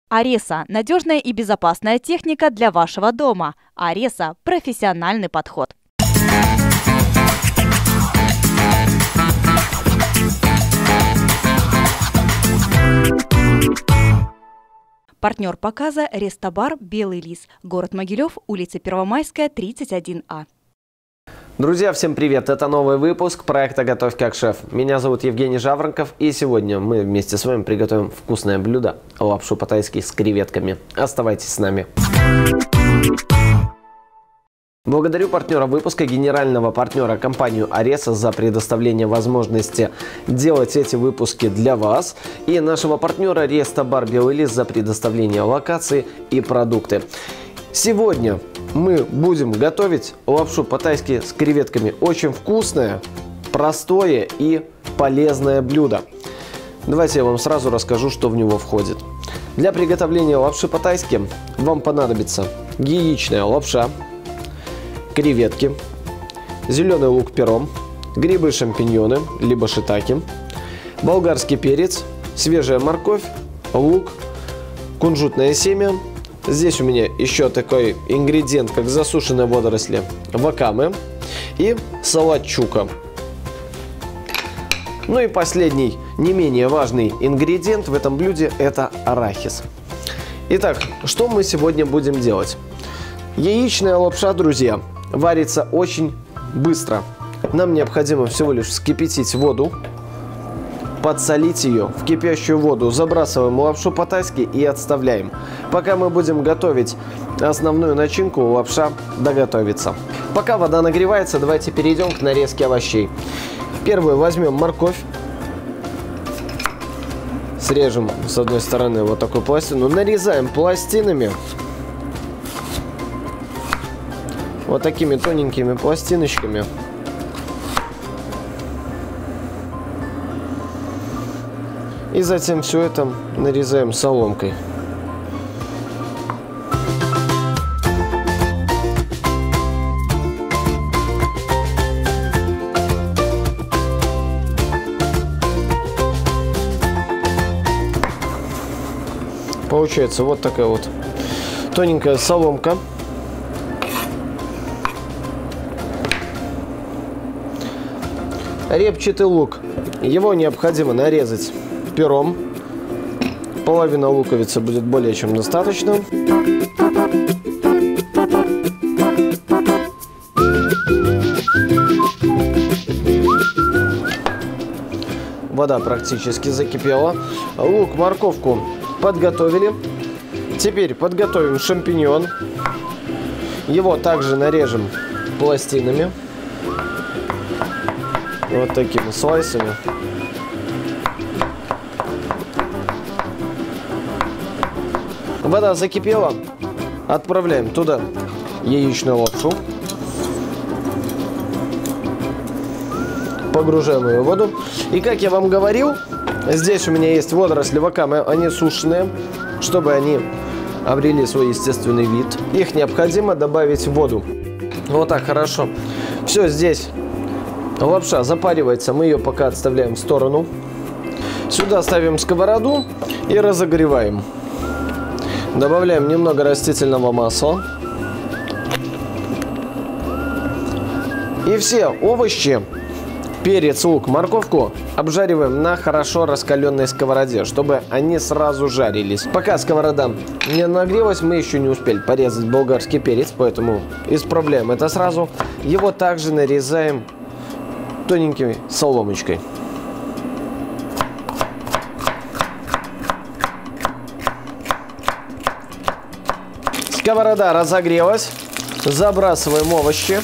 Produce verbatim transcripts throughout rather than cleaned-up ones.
Ареса – надежная и безопасная техника для вашего дома. Ареса – профессиональный подход. Партнер показа – Рестобар «Белый лис», город Могилев, улица Первомайская, тридцать один А. Друзья, всем привет! Это новый выпуск проекта «Готовь как шеф». Меня зовут Евгений Жаворонков, и сегодня мы вместе с вами приготовим вкусное блюдо – лапшу по-тайски с креветками. Оставайтесь с нами. Благодарю партнера выпуска, генерального партнера компанию Ареса за предоставление возможности делать эти выпуски для вас. И нашего партнера Рестобар «Белый лис» за предоставление локации и продукты. Сегодня мы будем готовить лапшу по-тайски с креветками. Очень вкусное, простое и полезное блюдо. Давайте я вам сразу расскажу, что в него входит. Для приготовления лапши по-тайски вам понадобится яичная лапша, креветки, зеленый лук пером, грибы шампиньоны, либо шитаки, болгарский перец, свежая морковь, лук, кунжутное семя. Здесь у меня еще такой ингредиент, как засушенные водоросли вакаме и салат чука. Ну и последний, не менее важный ингредиент в этом блюде – это арахис. Итак, что мы сегодня будем делать? Яичная лапша, друзья, варится очень быстро. Нам необходимо всего лишь вскипятить воду, подсолить ее, в кипящую воду забрасываем лапшу по-тайски и отставляем. Пока мы будем готовить основную начинку, лапша доготовится. Пока вода нагревается, давайте перейдем к нарезке овощей. Первую возьмем морковь. Срежем с одной стороны вот такую пластину. Нарезаем пластинами. Вот такими тоненькими пластиночками. И затем все это нарезаем соломкой. Получается вот такая вот тоненькая соломка. Репчатый лук. Его необходимо нарезать пером. Половина луковицы будет более чем достаточно. Вода практически закипела. Лук, морковку подготовили. Теперь подготовим шампиньон. Его также нарежем пластинами. Вот такими слайсами. Вода закипела. Отправляем туда яичную лапшу. Погружаем ее в воду. И как я вам говорил, здесь у меня есть водоросли вакаме, они сушеные, чтобы они обрели свой естественный вид. Их необходимо добавить в воду. Вот так, хорошо. Все, здесь лапша запаривается, мы ее пока отставляем в сторону. Сюда ставим сковороду и разогреваем. Добавляем немного растительного масла. И все овощи, перец, лук, морковку обжариваем на хорошо раскаленной сковороде, чтобы они сразу жарились. Пока сковорода не нагрелась, мы еще не успели порезать болгарский перец, поэтому исправляем это сразу. Его также нарезаем тоненькой соломочкой. Сковорода разогрелась. Забрасываем овощи.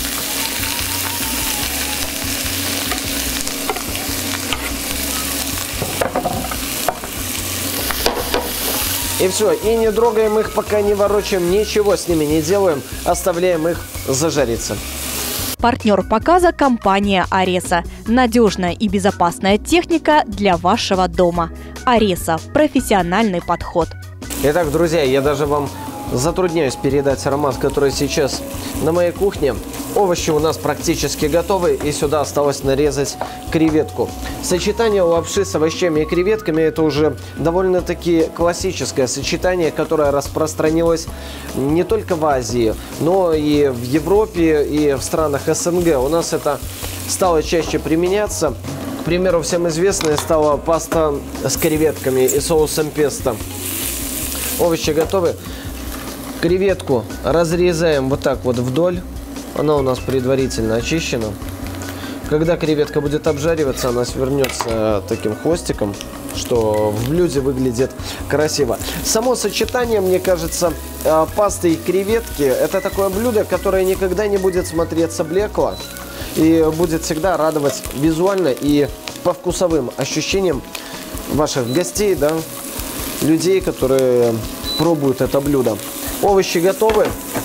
И все. И не трогаем их, пока не ворочаем. Ничего с ними не делаем. Оставляем их зажариться. Партнер показа – компания Ареса. Надежная и безопасная техника для вашего дома. Ареса – профессиональный подход. Итак, друзья, я даже вам затрудняюсь передать аромат, который сейчас на моей кухне. Овощи у нас практически готовы, и сюда осталось нарезать креветку. Сочетание лапши с овощами и креветками – это уже довольно-таки классическое сочетание, которое распространилось не только в Азии, но и в Европе, и в странах СНГ. У нас это стало чаще применяться. К примеру, всем известной стала паста с креветками и соусом песто. Овощи готовы. Креветку разрезаем вот так вот вдоль. Она у нас предварительно очищена. Когда креветка будет обжариваться, она свернется таким хвостиком, что в блюде выглядит красиво. Само сочетание, мне кажется, пасты и креветки – это такое блюдо, которое никогда не будет смотреться блекло и будет всегда радовать визуально и по вкусовым ощущениям ваших гостей, да, людей, которые пробуют это блюдо. Овощи готовы.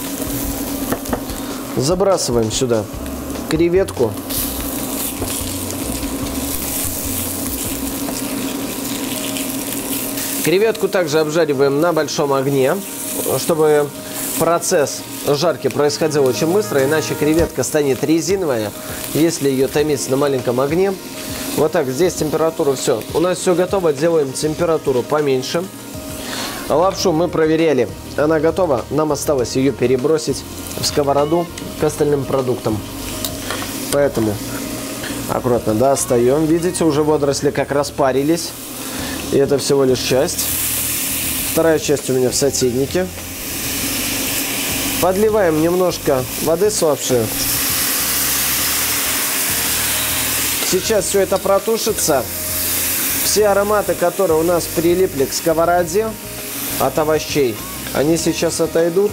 Забрасываем сюда креветку. Креветку также обжариваем на большом огне, чтобы процесс жарки происходил очень быстро, иначе креветка станет резиновая, если ее томить на маленьком огне. Вот так, здесь температура все. У нас все готово, делаем температуру поменьше. Лапшу мы проверяли, она готова, нам осталось ее перебросить в сковороду к остальным продуктам. Поэтому аккуратно достаем. Видите, уже водоросли как распарились. И это всего лишь часть. Вторая часть у меня в сотейнике. Подливаем немножко воды с лапши. Сейчас все это протушится. Все ароматы, которые у нас прилипли к сковороде от овощей, они сейчас отойдут.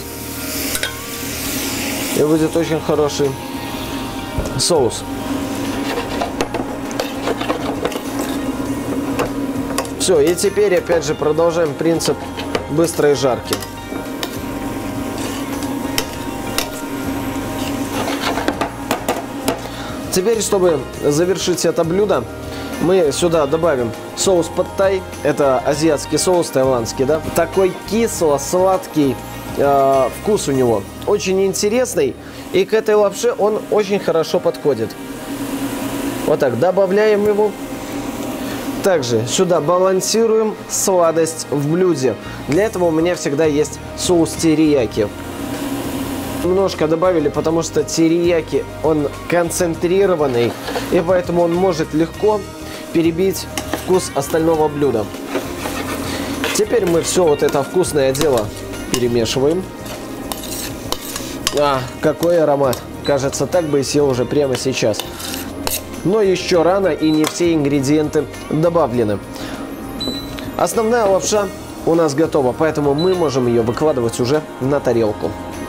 И будет очень хороший соус. Все, и теперь опять же продолжаем принцип быстрой жарки. Теперь, чтобы завершить это блюдо, мы сюда добавим соус пад-тай. Это азиатский соус, таиландский, да? Такой кисло-сладкий э, вкус у него. Очень интересный. И к этой лапше он очень хорошо подходит. Вот так, добавляем его. Также сюда балансируем сладость в блюде. Для этого у меня всегда есть соус терияки. Немножко добавили, потому что терияки, он концентрированный, и поэтому он может легко перебить вкус остального блюда. Теперь мы все вот это вкусное дело перемешиваем. А, какой аромат! Кажется, так бы и съел уже прямо сейчас. Но еще рано, и не все ингредиенты добавлены. Основная лапша у нас готова, поэтому мы можем ее выкладывать уже на тарелку.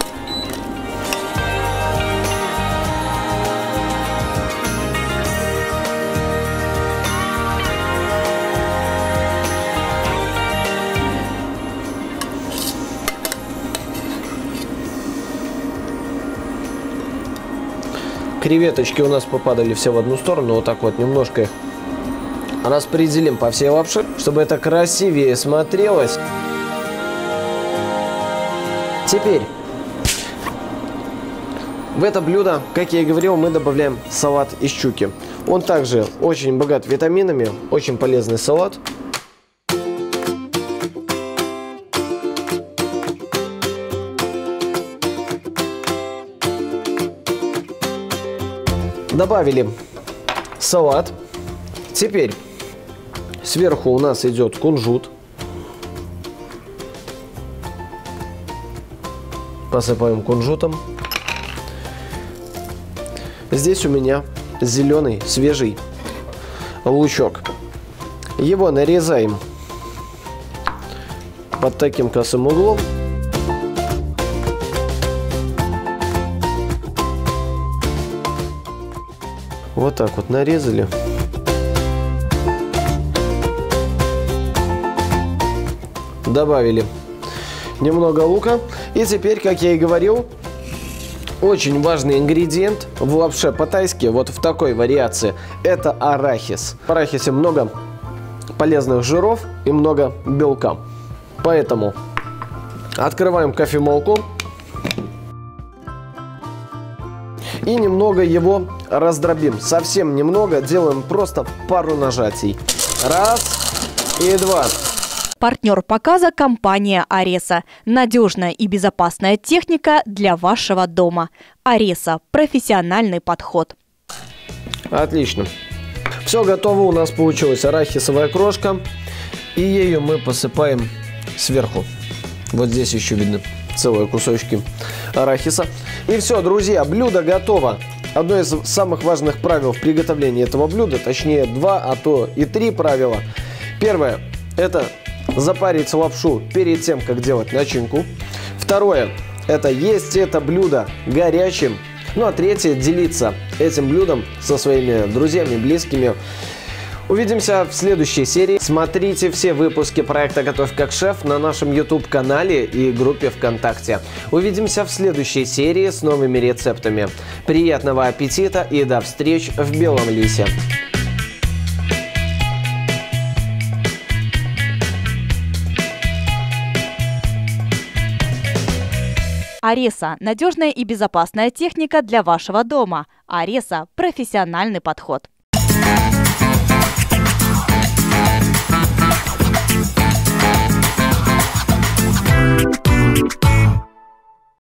Креветочки у нас попадали все в одну сторону, вот так вот немножко их распределим по всей лапше, чтобы это красивее смотрелось. Теперь в это блюдо, как я и говорил, мы добавляем салат из щуки. Он также очень богат витаминами, очень полезный салат. Добавили салат. Теперь сверху у нас идет кунжут. Посыпаем кунжутом. Здесь у меня зеленый свежий лучок. Его нарезаем под таким косым углом. Вот так вот нарезали. Добавили немного лука. И теперь, как я и говорил, очень важный ингредиент в лапше по-тайски, вот в такой вариации, это арахис. В арахисе много полезных жиров и много белка. Поэтому Открываем кофемолку. И немного его раздробим. Совсем немного. Делаем просто пару нажатий. Раз и два. Партнер показа – компания Ареса. Надежная и безопасная техника для вашего дома. Ареса – профессиональный подход. Отлично. Все готово. У нас получилась арахисовая крошка. И ею мы посыпаем сверху. Вот здесь еще видно целые кусочки арахиса. И все, друзья, блюдо готово. Одно из самых важных правил в приготовлении этого блюда, точнее два, а то и три правила. Первое – это запарить лапшу перед тем, как делать начинку. Второе – это есть это блюдо горячим. Ну а третье – делиться этим блюдом со своими друзьями, близкими. Увидимся в следующей серии. Смотрите все выпуски проекта «Готовь как шеф» на нашем YouTube-канале и группе ВКонтакте. Увидимся в следующей серии с новыми рецептами. Приятного аппетита и до встреч в Белом лисе! Ареса – надежная и безопасная техника для вашего дома. Ареса – профессиональный подход.